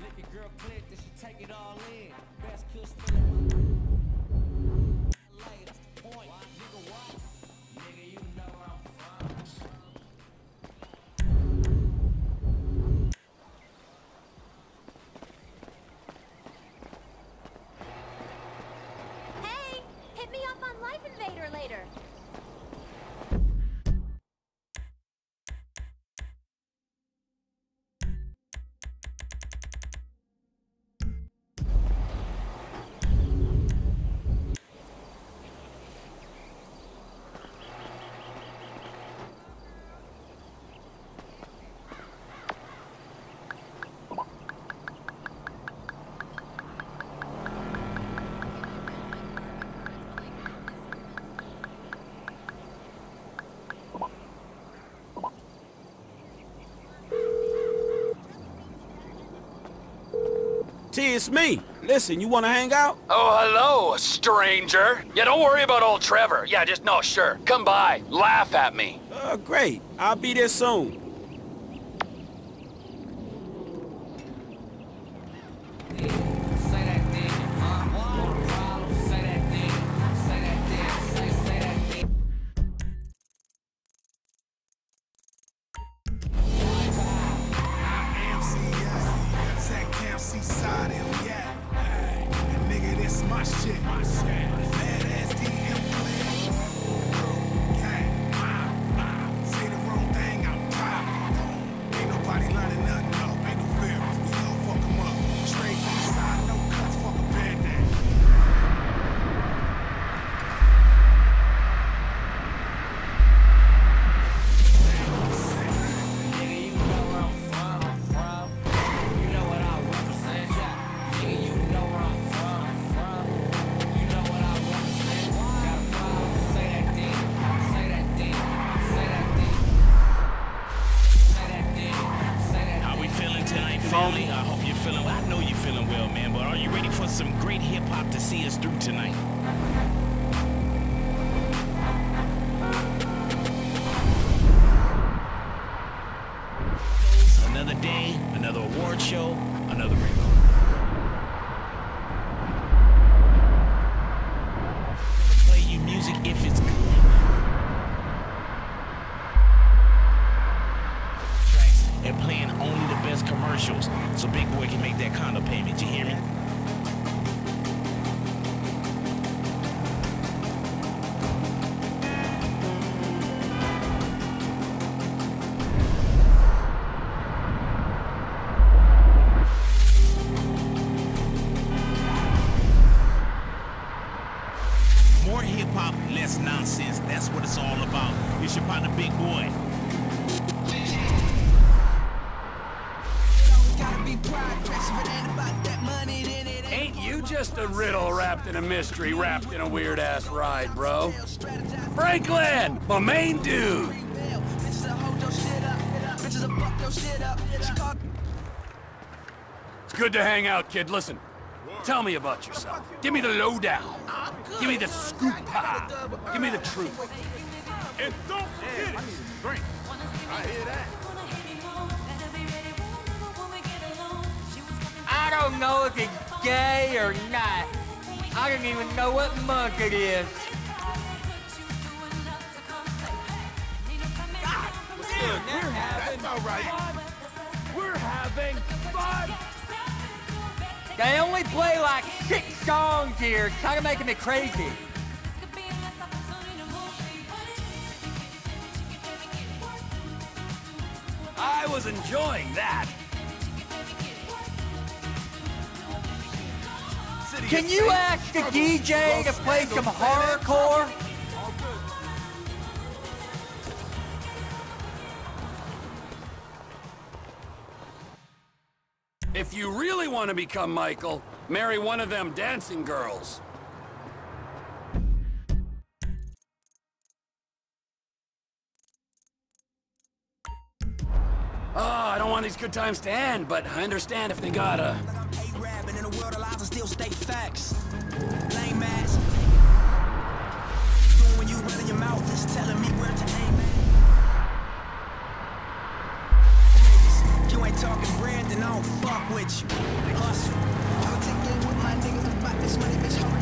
Hey, hit me up on Life Invader later. T, it's me. Listen, you wanna hang out? Oh, hello, stranger. Yeah, don't worry about old Trevor. Yeah, just, no, sure. Come by, laugh at me. Great. I'll be there soon. I hope you're feeling well. I know you're feeling well, man, but are you ready for some great hip-hop to see us through tonight? Another day, another award show, another ring. Play you music if it's good. And playing only the best commercials, so Big Boy can make that condo payment. You hear me? More hip-hop, less nonsense. That's what it's all about. It's your partner, Big Boy. Ain't you just a riddle wrapped in a mystery, wrapped in a weird-ass ride, bro? Franklin, my main dude! It's good to hang out, kid. Listen, tell me about yourself. Give me the lowdown. Give me the scoop pie. Give me the truth. And don't forget it. Drink. I hear that. I don't know if it's gay or not. I don't even know what month it is. Dude, we're having fun. We're having fun. They only play like 6 songs here. It's kind of making me crazy. I was enjoying that. Can you ask the DJ to play some horrorcore? If you really want to become Michael, marry one of them dancing girls. Oh, I don't want these good times to end, but I understand if they gotta. In a world allows to still state facts. Lame ass. When you run in your mouth, it's telling me where to aim at. You ain't talking bread, then I don't fuck with you. Hustle. I'ma take in with my niggas about this money, bitch.